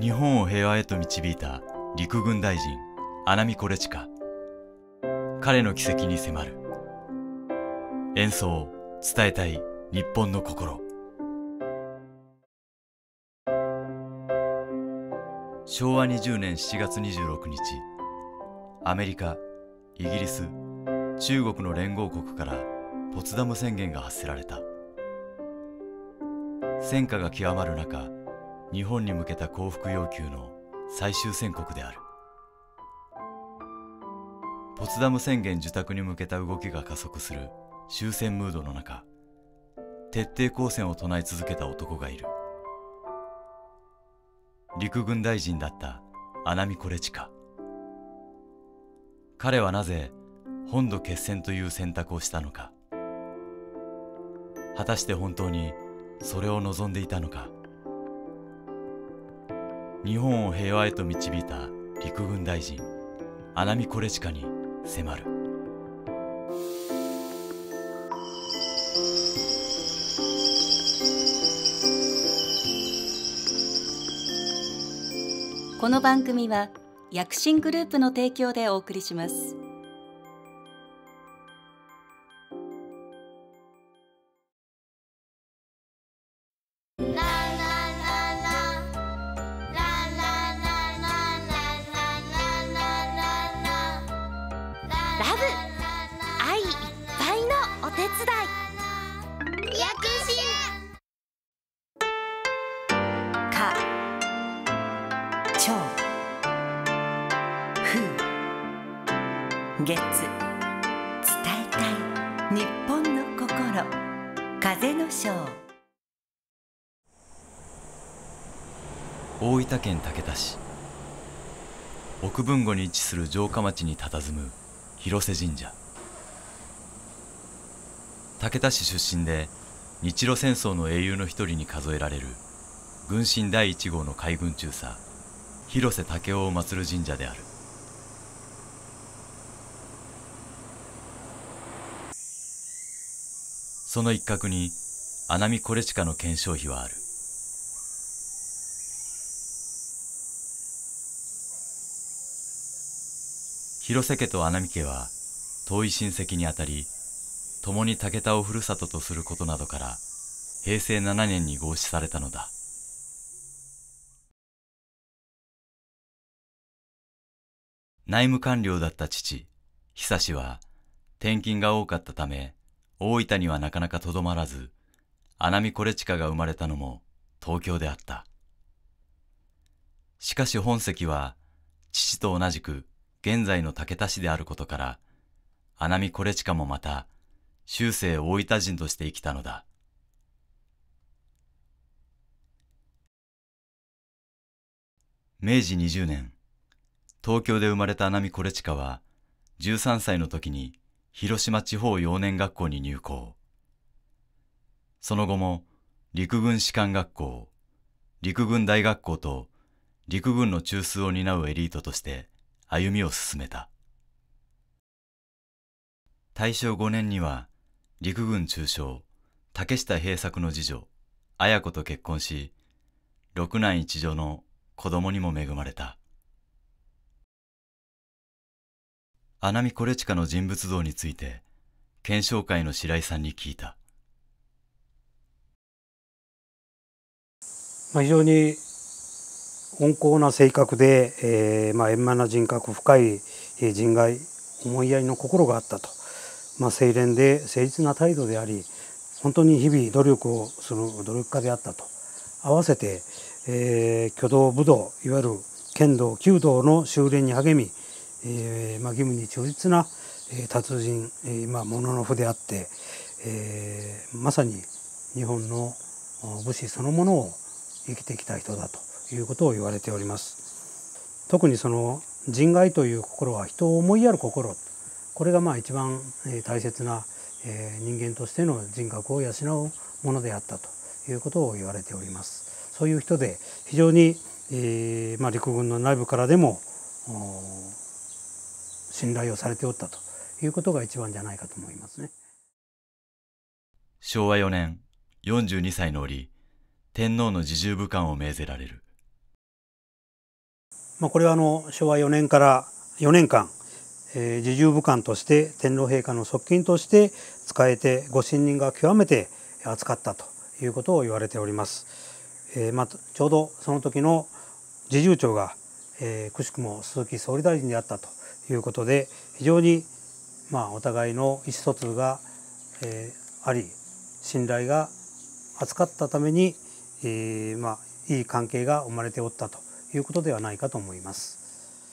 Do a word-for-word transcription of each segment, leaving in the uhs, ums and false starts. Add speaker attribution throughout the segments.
Speaker 1: 日本を平和へと導いた陸軍大臣穴見惟親。彼の軌跡に迫る。演奏、伝えたい日本の心。しょうわにじゅうねんしちがつにじゅうろくにち、アメリカ、イギリス、中国の連合国からポツダム宣言が発せられた。戦火が極まる中、日本に向けた降伏要求の最終宣告である。ポツダム宣言受諾に向けた動きが加速する終戦ムードの中、徹底抗戦を唱え続けた男がいる。陸軍大臣だった穴見惟親。彼はなぜ本土決戦という選択をしたのか。果たして本当にそれを望んでいたのか。日本を平和へと導いた陸軍大臣穴見惟親に迫る。
Speaker 2: この番組は薬進グループの提供でお送りします。
Speaker 3: 月、伝えたい日本の心。風の章。
Speaker 1: 大分県竹田市、奥豊後に位置する城下町に佇む広瀬神社。竹田市出身で日露戦争の英雄の一人に数えられる軍神だいいち号の海軍中佐広瀬武雄を祀る神社である。その一角に穴見惟親の顕彰碑はある。広瀬家と穴見家は遠い親戚にあたり、共に竹田をふるさととすることなどからへいせいななねんに合祀されたのだ。内務官僚だった父久志は転勤が多かったため大分にはなかなかとどまらず、穴見惟親が生まれたのも東京であった。しかし本籍は父と同じく現在の竹田市であることから、穴見惟親もまた終生大分人として生きたのだ。めいじにじゅうねん、東京で生まれた穴見惟親はじゅうさんさいの時に広島地方幼年学校に入校。その後も陸軍士官学校、陸軍大学校と陸軍の中枢を担うエリートとして歩みを進めた。たいしょうごねんには陸軍中将竹下平作の次女綾子と結婚し、六男一女の子供にも恵まれた。穴見惟親の人物像について検証会の白井さんに聞いた。
Speaker 4: まあ非常に温厚な性格で、えーまあ、円満な人格、深い人外、思いやりの心があったと。まあ、清廉で誠実な態度であり、本当に日々努力をする努力家であったと。合わせて、えー、挙動武道、いわゆる剣道弓道の修練に励み、えーまあ、義務に忠実な、えー、達人、えーまあ、もののふであって、えー、まさに日本の武士そのものを生きてきた人だということを言われております。特にその人外という心は人を思いやる心、これがまあ一番大切な人間としての人格を養うものであったということを言われております。そういう人で非常に、えーまあ、陸軍の内部からでも信頼をされておったということが一番じゃないかと思いますね。
Speaker 1: しょうわよねん、よんじゅうにさいの折、天皇の侍従武官を命ぜられる。
Speaker 4: まあ、これはあのしょうわよねんからよねんかん、えー、侍従武官として天皇陛下の側近として仕えてご信任が極めて厚かったということを言われております。えーまあ、ちょうどその時の侍従長が、えー、くしくも鈴木総理大臣であったということで、非常にまあお互いの意思疎通が、えー、あり、信頼が厚かったために、えー、まあいい関係が生まれておったということではないかと思います。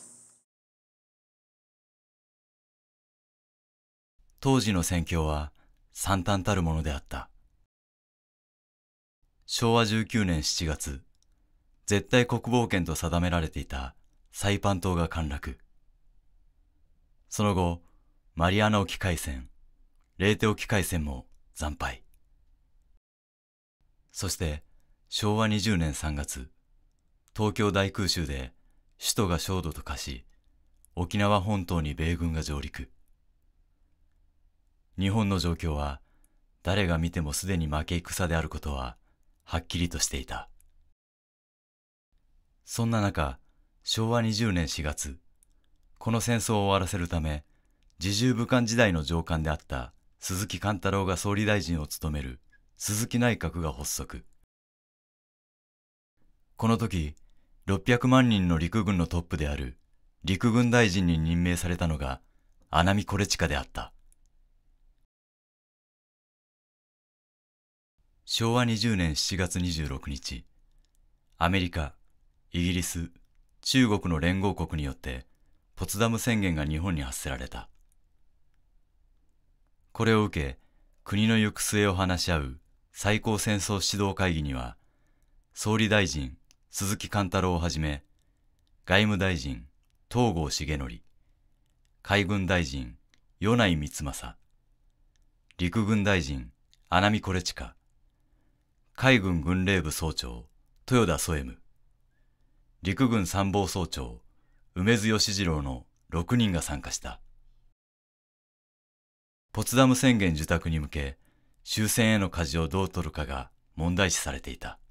Speaker 1: 当時の戦況は惨憺たるものであった。しょうわじゅうきゅうねんしちがつ、絶対国防圏と定められていたサイパン島が陥落。その後、マリアナ沖海戦、レーテ沖海戦も惨敗。そしてしょうわにじゅうねんさんがつ、東京大空襲で首都が焦土と化し、沖縄本島に米軍が上陸。日本の状況は誰が見てもすでに負け戦であることははっきりとしていた。そんな中、しょうわにじゅうねんしがつ、この戦争を終わらせるため、侍従武官時代の上官であった鈴木貫太郎が総理大臣を務める鈴木内閣が発足。この時、ろっぴゃくまんにんの陸軍のトップである陸軍大臣に任命されたのが穴見惟親であった。しょうわにじゅうねんしちがつにじゅうろくにち、アメリカ、イギリス、中国の連合国によってポツダム宣言が日本に発せられた。これを受け、国の行く末を話し合う最高戦争指導会議には、総理大臣鈴木貫太郎をはじめ、外務大臣東郷重則、海軍大臣米内光政、陸軍大臣穴見惟親、海軍軍令部総長豊田添務、陸軍参謀総長梅津義次郎のろくにんが参加した。ポツダム宣言受諾に向け、終戦への舵をどう取るかが問題視されていた。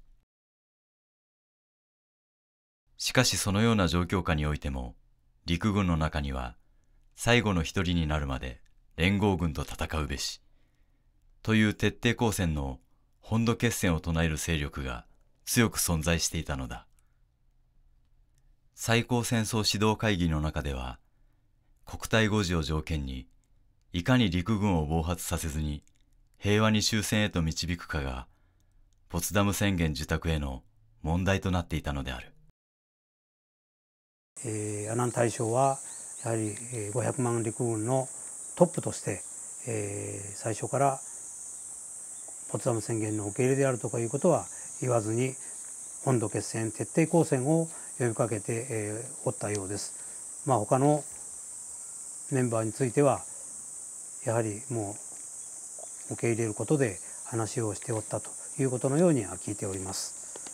Speaker 1: しかしそのような状況下においても、陸軍の中には最後の一人になるまで連合軍と戦うべしという徹底抗戦の本土決戦を唱える勢力が強く存在していたのだ。最高戦争指導会議の中では、国体護持を条件にいかに陸軍を暴発させずに平和に終戦へと導くかがポツダム宣言受諾への問題となっていたのである。
Speaker 4: えー、阿南大将はやはりごひゃくまん陸軍のトップとして、えー、最初からポツダム宣言の受け入れであるとかいうことは言わずに、本土決戦徹底抗戦を呼びかけて、えー、おったようです。まあ他のメンバーについてはやはりもう受け入れることで話をしておったということのようには聞いております。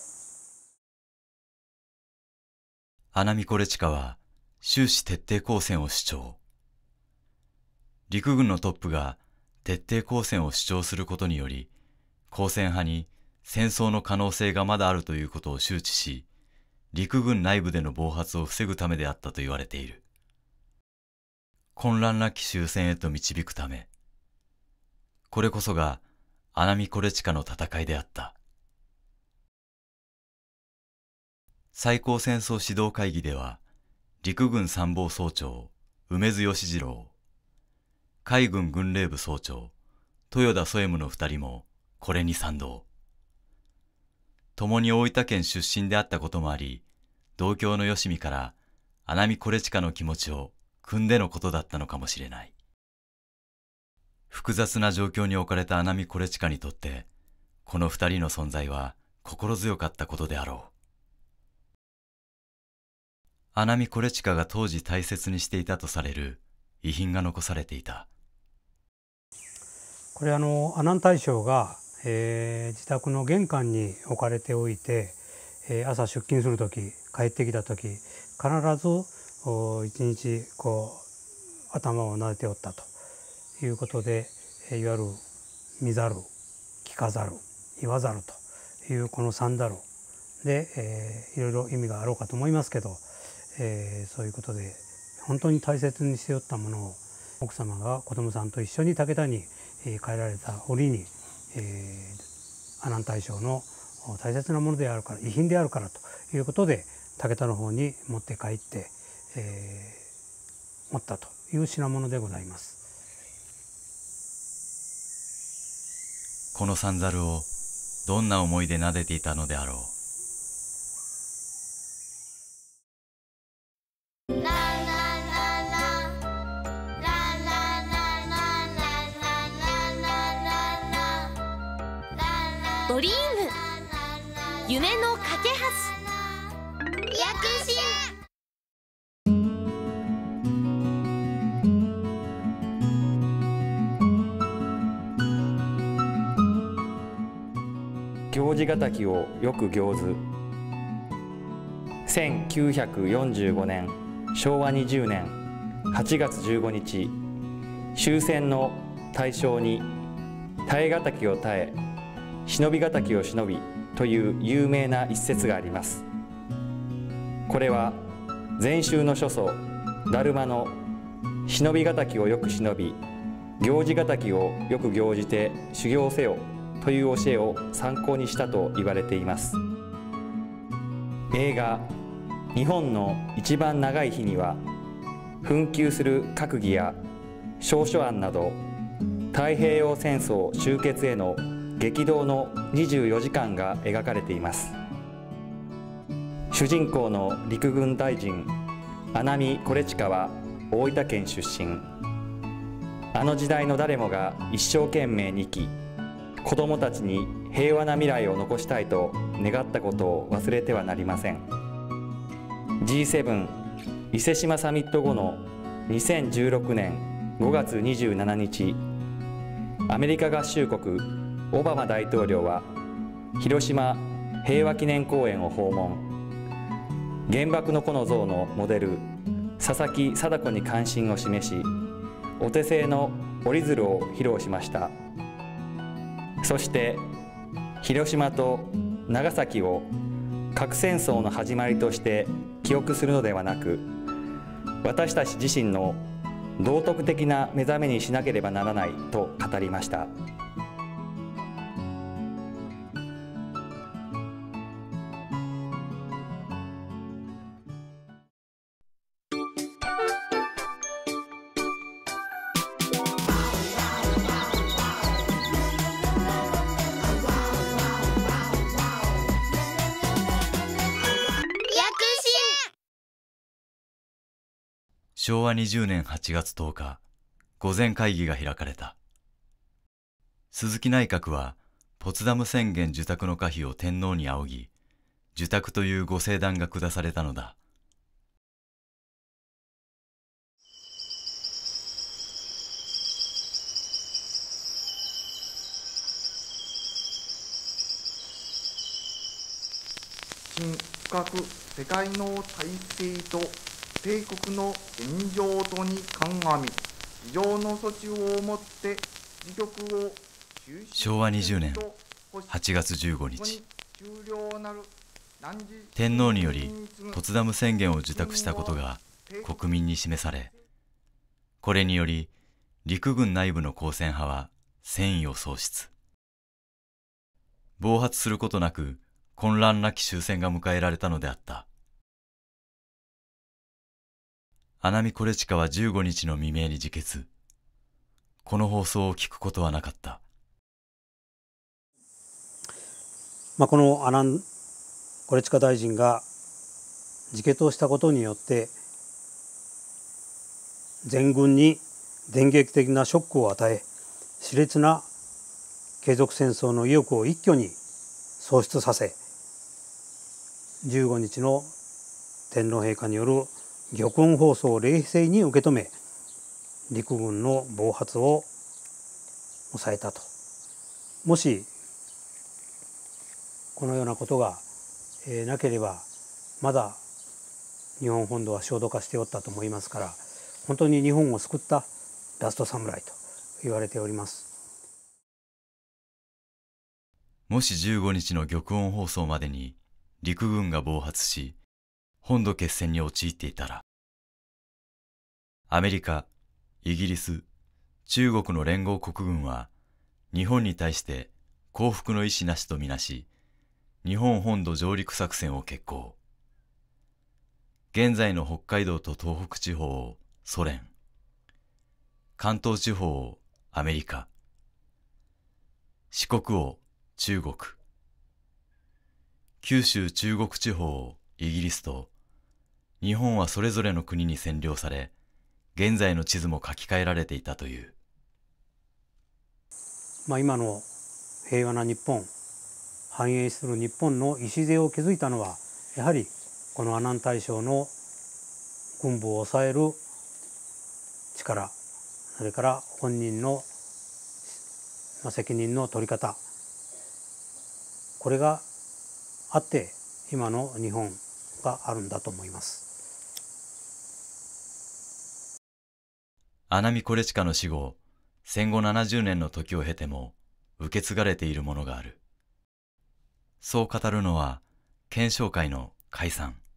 Speaker 1: 穴見惟親は終始徹底抗戦を主張。陸軍のトップが徹底抗戦を主張することにより、抗戦派に戦争の可能性がまだあるということを周知し、陸軍内部での暴発を防ぐためであったと言われている。混乱なき終戦へと導くため、これこそが穴見惟親の戦いであった。最高戦争指導会議では、陸軍参謀総長梅津義次郎、海軍軍令部総長豊田添務の二人もこれに賛同。共に大分県出身であったこともあり、同郷のよしみから穴見惟親の気持ちを汲んでのことだったのかもしれない。複雑な状況に置かれた穴見惟親にとって、この二人の存在は心強かったことであろう。穴見惟親が当時大切にしていたとされる遺品が残されていた。
Speaker 4: これあの阿南大将が、えー、自宅の玄関に置かれておいて、えー、朝出勤する時帰ってきた時必ず一日こう頭を撫でておったということで、いわゆる見ざる聞かざる言わざるというこの三ざるで、えー、いろいろ意味があろうかと思いますけど、 えー、そういうことで本当に大切にしておったものを奥様が子供さんと一緒に武田に帰られた折に、えー、阿南大将の大切なものであるから遺品であるからということで武田の方に持って帰って、えー、持ったという品物でございます。
Speaker 1: この三猿をどんな思いで撫でていたのであろう。
Speaker 5: ドリーム夢の架け橋躍進。
Speaker 6: 行司敵をよく行ず。せんきゅうひゃくよんじゅうごねんしょうわにじゅうねんはちがつじゅうごにち、終戦の大正に耐え敵を耐え忍び敵を忍びという有名な一節があります。これは禅宗の諸祖達磨の忍び敵をよく忍び行司敵をよく行じて修行せよという教えを参考にしたと言われています。映画「日本の一番長い日」には紛糾する閣議や詔書案など太平洋戦争終結への激動のにじゅうよじかんが描かれています。主人公の陸軍大臣阿南惟親は大分県出身。あの時代の誰もが一生懸命に生き子どもたちに平和な未来を残したいと願ったことを忘れてはなりません。 ジーセブン 伊勢志摩サミット後のにせんじゅうろくねんごがつにじゅうしちにち、アメリカ合衆国オバマ大統領は広島平和記念公園を訪問。原爆の子の像のモデル佐々木禎子に関心を示し、お手製の折り鶴を披露しました。そして広島と長崎を核戦争の始まりとして記憶するのではなく、私たち自身の道徳的な目覚めにしなければならないと語りました。
Speaker 1: しょうわにじゅうねんはちがつとおか、御前会議が開かれた。鈴木内閣はポツダム宣言受託の可否を天皇に仰ぎ、受託というご聖断が下されたのだ。
Speaker 7: 新各世界の体制と帝国の現状とに鑑み、以上の措置をもって自局を
Speaker 1: しょうわにじゅうねんはちがつじゅうごにち、天皇によりポツダム宣言を受託したことが国民に示され、これにより陸軍内部の公選派は戦意を喪失。暴発することなく混乱なき終戦が迎えられたのであった。阿南惟親はじゅうごにちの未明に自決。この放送を聞くことはなかった。
Speaker 4: まあ、この阿南惟親大臣が自決をしたことによって全軍に電撃的なショックを与え、熾烈な継続戦争の意欲を一挙に喪失させ、じゅうごにちの天皇陛下による玉音放送を冷静に受け止め、陸軍の暴発を抑えたと。もしこのようなことがなければ、まだ日本本土は焦土化しておったと思いますから、本当に日本を救ったラストサムライと言われております。
Speaker 1: もしじゅうごにちの玉音放送までに陸軍が暴発し、 本土決戦に陥っていたら、アメリカ、イギリス、中国の連合国軍は日本に対して降伏の意思なしとみなし、日本本土上陸作戦を決行。現在の北海道と東北地方をソ連、関東地方をアメリカ、四国を中国、九州中国地方をイギリスと、日本はそれぞれの国に占領され、現在の地図も書き換えられていたという。
Speaker 4: まあ、今の平和な日本、繁栄する日本の礎を築いたのは、やはりこの阿南大将の軍部を抑える力、それから本人の責任の取り方、これがあって今の日本があるんだと思います。
Speaker 1: 阿南惟親の死後、戦後ななじゅうねんの時を経ても受け継がれているものがある。そう語るのは検証会の甲斐さん。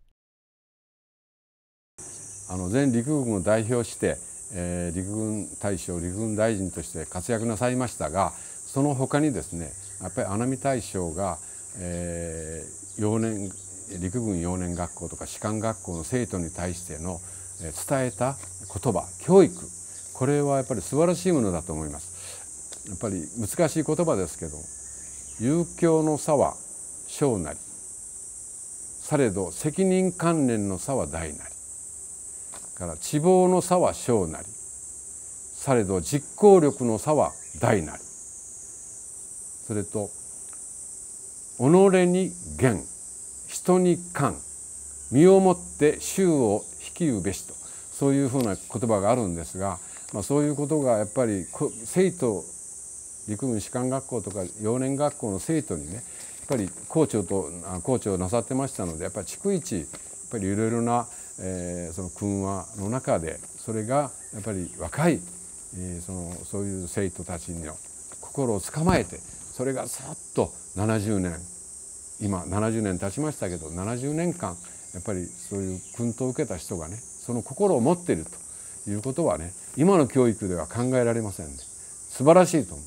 Speaker 8: あの前陸軍を代表して、えー、陸軍大将、陸軍大臣として活躍なさいましたが、その他にですね、やっぱり阿南大将が、えー、幼年陸軍幼年学校とか士官学校の生徒に対しての、えー、伝えた言葉、教育、これはやっぱり素晴らしいものだと思います。やっぱり難しい言葉ですけど、遊興の差は小なり、されど責任関連の差は大なり、から知望の差は小なり、されど実行力の差は大なり、それと己に厳、人に寛、身をもって衆を率きうべしと、そういうふうな言葉があるんですが、まあ、そういうことがやっぱり生徒、陸軍士官学校とか幼年学校の生徒にね、やっぱり校長と校長をなさってましたので、やっぱり逐一やっぱりいろいろな、えー、その訓話の中で、それがやっぱり若い、えー、そのそういう生徒たちの心を捕まえて、それがさっとななじゅうねん、今ななじゅうねん経ちましたけど、ななじゅうねんかんやっぱりそういう訓導を受けた人がね、その心を持っているということはね、今の教育では考えられませんね。素晴らしいと思う。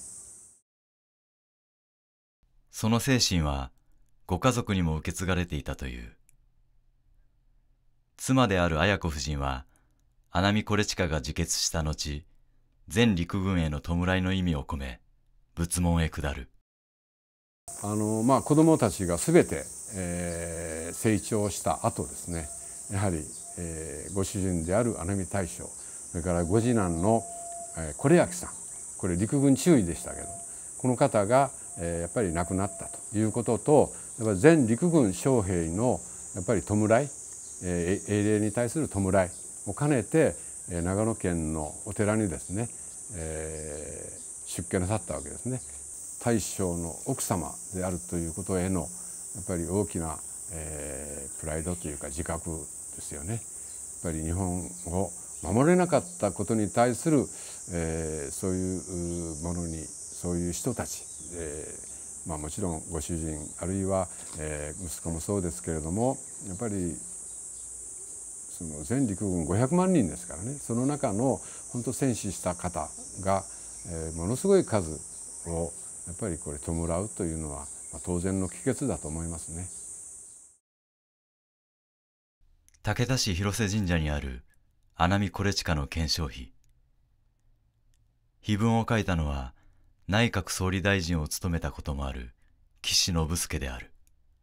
Speaker 1: その精神はご家族にも受け継がれていたという。妻である綾子夫人は阿南惟親が自決した後、全陸軍への弔いの意味を込め仏門へ下る。
Speaker 8: あのまあ子どもたちがすべて、えー、成長した後ですね、やはり、えー、ご主人である阿南大将、それからご次男の、えー、是明さん、これ陸軍中尉でしたけど、この方が、えー、やっぱり亡くなったということと、やっぱり全陸軍将兵のやっぱり弔い、えー、英霊に対する弔いを兼ねて、えー、長野県のお寺にですね、えー、出家なさったわけですね。大将の奥様であるということへのやっぱり大きな、えー、プライドというか自覚ですよね。やっぱり日本を守れなかったことに対する、えー、そういうものに、そういう人たち、えーまあ、もちろんご主人あるいは、えー、息子もそうですけれども、やっぱりその全陸軍ごひゃくまんにんですからね、その中の本当戦死した方が、えー、ものすごい数をやっぱりこれ弔うというのは、まあ、当然の帰結だと思いますね。
Speaker 1: 竹田市広瀬神社にある阿南惟親の顕彰碑。碑文を書いたのは内閣総理大臣を務めたこともある岸信介である。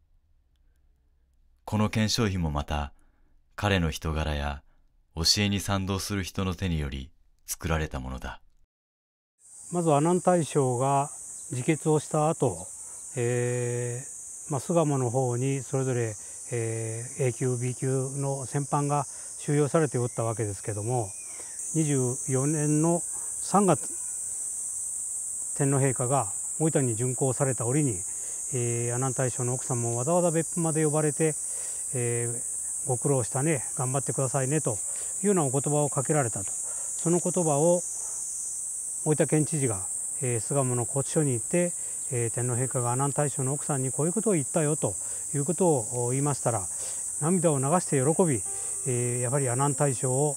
Speaker 1: この顕彰碑もまた彼の人柄や教えに賛同する人の手により作られたものだ。
Speaker 4: まず阿南大将が自決をした後、えーまあ、巣鴨の方にそれぞれ、えー、A 級 B 級の戦犯が収容されておったわけですけども、にじゅうよねんのさんがつ天皇陛下が大分に巡行された折に、えー、阿南大将の奥さんもわざわざ別府まで呼ばれて、えー、ご苦労したね、頑張ってくださいねというようなお言葉をかけられたと。その言葉を大分県知事がえー、巣鴨の拘置所に行って、えー、天皇陛下が阿南大将の奥さんにこういうことを言ったよということを言いましたら、 涙を流して喜び、えー、やはり阿南大正を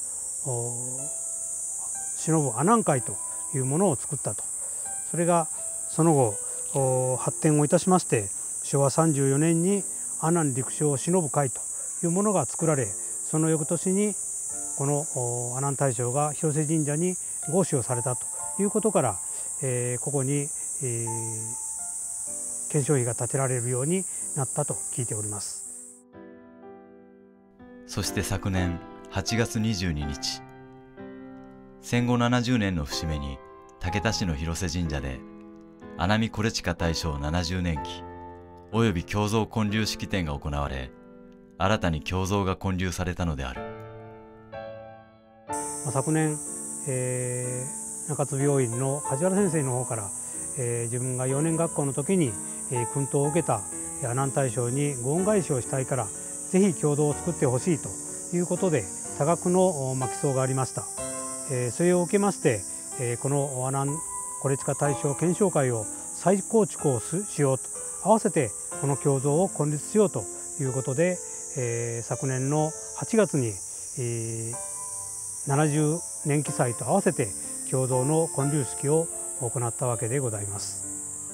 Speaker 4: 偲ぶ阿南会というものを作ったと。それがその後発展をいたしまして、しょうわさんじゅうよねんに阿南陸将を偲ぶ会というものが作られ、その翌年にこの阿南大将が広瀬神社に合祀をされたということから、えー、ここに、えー、顕彰碑が建てられるようになったと聞いております。
Speaker 1: そして昨年はちがつにじゅうににち、戦後ななじゅうねんの節目に竹田市の広瀬神社で阿南惟親大正ななじゅうねんきおよび胸像建立式典が行われ、新たに胸像が建立されたのである。
Speaker 4: 昨年、えー、中津病院の梶原先生の方から、えー、自分がよねん学校の時に、えー、薫陶を受けた阿南大将にご恩返しをしたいからぜひ共同を作ってほしいということで多額の巻き相がありました。えー、それを受けまして、えー、この阿南惟親大正顕彰会を再構築をしようと、合わせてこの胸像を建立しようということで、えー、昨年のはちがつに、えー、ななじゅうねん記祭と合わせて胸像の建立式を行ったわけでございます。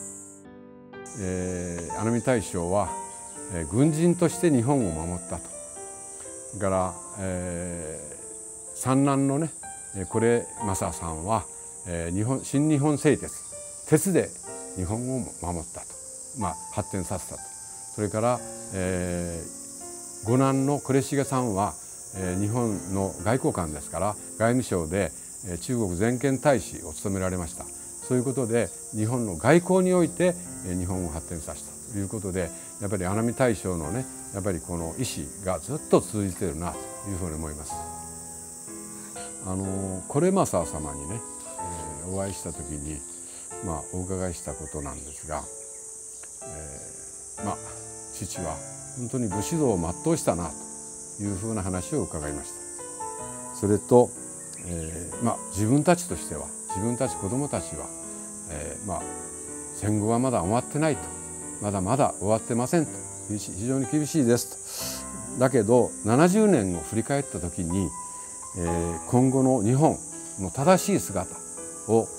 Speaker 8: えー、阿南大将は、えー、軍人として日本を守ったと。それから、えー、三男のね是政さんは、えー、日本新日本製鉄鉄で日本を守ったと、まあ、発展させたと。それから、えー、五男の是重さんは、えー、日本の外交官ですから外務省で、えー、中国全権大使を務められました。そういうことで日本の外交において、えー、日本を発展させたということで、やっぱり阿南大将のねやっぱりこの意志がずっと続いているなというふうに思います。あの是政様にね、えー、お会いした時に、まあ、お伺いしたことなんですが、えー、まあ父は本当に武士道を全うしたなというふうな話を伺いました。それと、えーまあ、自分たちとしては自分たち子どもたちは、えーまあ、戦後はまだ終わってないと、まだまだ終わってませんと、非常に厳しいですと。だけどななじゅうねんを振り返った時に、えー、今後の日本の正しい姿を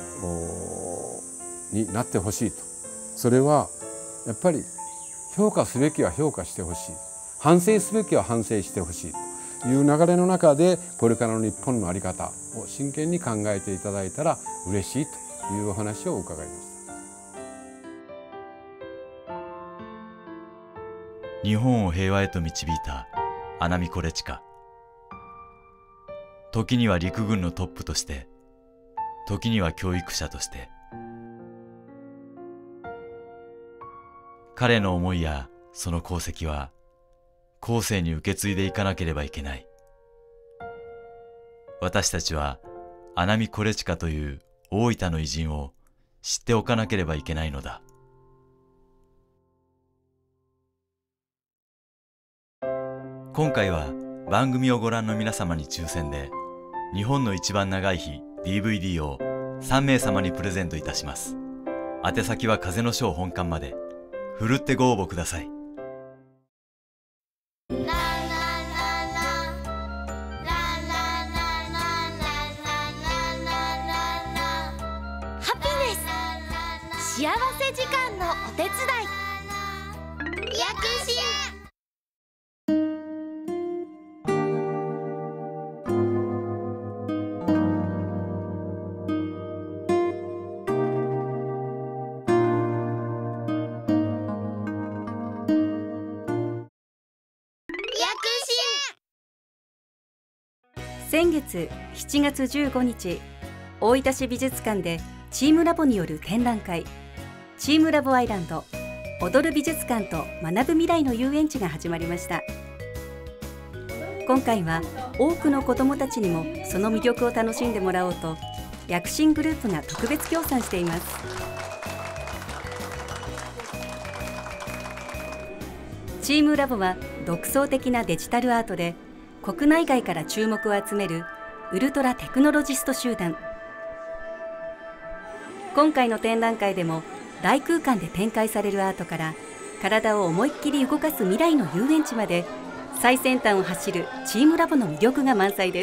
Speaker 8: になってほしいと。それはやっぱり評価すべきは評価してほしい、反省すべきは反省してほしいという流れの中で、これからの日本の在り方を真剣に考えていただいたら嬉しいというお話を伺いました。
Speaker 1: 日本を平和へと導いた阿南惟親。時には陸軍のトップとして、時には教育者として。彼の思いやその功績は後世に受け継いでいかなければいけない。私たちは阿南惟親という大分の偉人を知っておかなければいけないのだ。今回は番組をご覧の皆様に抽選で日本の一番長い日 ディーブイディー をさんめいさまにプレゼントいたします。宛先は風の章本館まで。ふるってご応募ください。
Speaker 5: ハピネス幸せ時間のお手伝い薬師
Speaker 2: 先月しちがつじゅうごにち、大分市美術館でチームラボによる展覧会、チームラボアイランド踊る美術館と学ぶ未来の遊園地が始まりました。今回は多くの子どもたちにもその魅力を楽しんでもらおうと、躍進グループが特別協賛しています。チームラボは独創的なデジタルアートで国内外から注目を集めるウルトラテクノロジスト集団。今回の展覧会でも大空間で展開されるアートから体を思いっきり動かす未来の遊園地まで、 最先端を走るチームラボの魅力が満載です。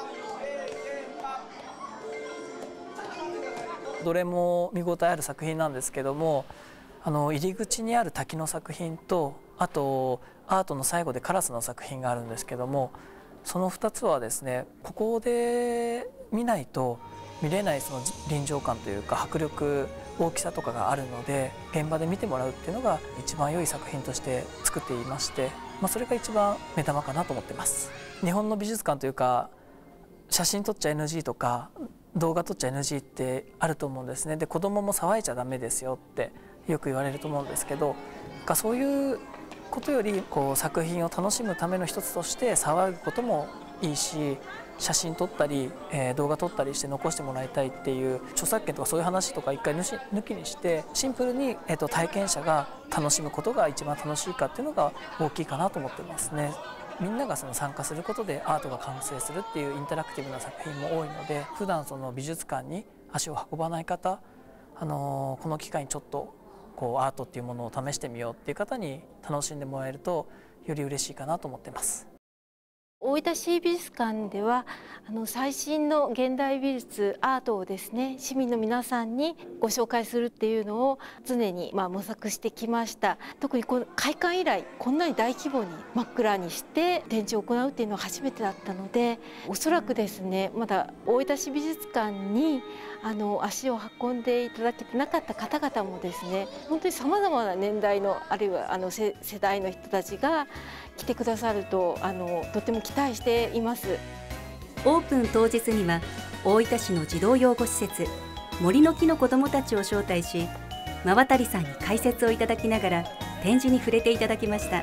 Speaker 9: どれも見応えある作品なんですけども、あの入り口にある滝の作品と、あとアートの最後でカラスの作品があるんですけども、そのふたつはですね、ここで見ないと見れないその臨場感というか迫力、大きさとかがあるので、現場で見てもらうっていうのが一番良い作品として作っていまして、まあ、それが一番目玉かなと思ってます。日本の美術館というか、写真撮っちゃ エヌジー とか動画撮っちゃ エヌジー ってあると思うんですね。で、子供も騒いじゃダメですよってよく言われると思うんですけど、そういうことよりこう作品を楽しむための一つとして騒ぐこともいいし、写真撮ったり、えー、動画撮ったりして残してもらいたいっていう著作権とかそういう話とか一回抜きにして、シンプルに、えー、と体験者が楽しむことが一番楽しいかっていうのが大きいかなと思ってますね。みんながその参加することでアートが完成するっていうインタラクティブな作品も多いので、普段その美術館に足を運ばない方、あのー、この機会にちょっとこうアートっていうものを試してみようっていう方に楽しんでもらえるとより嬉しいかなと思ってます。
Speaker 10: 大分市美術館ではあの最新の現代美術アートをですね、市民の皆さんにご紹介するっていうのを常にまあ模索してきました。特にこの開館以来こんなに大規模に真っ暗にして展示を行うっていうのは初めてだったので、おそらくですね、まだ大分市美術館にあの足を運んでいただけてなかった方々もですね、本当にさまざまな年代のあるいはあの世代の人たちが来てくださるとあのとても期待しています。
Speaker 2: オープン当日には大分市の児童養護施設森の木の子どもたちを招待し、馬渡さんに解説をいただきながら展示に触れていただきました。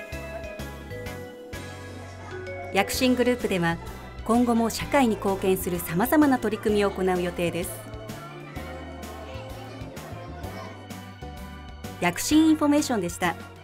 Speaker 2: 躍進グループでは今後も社会に貢献するさまざまな取り組みを行う予定です。躍進インフォメーションでした。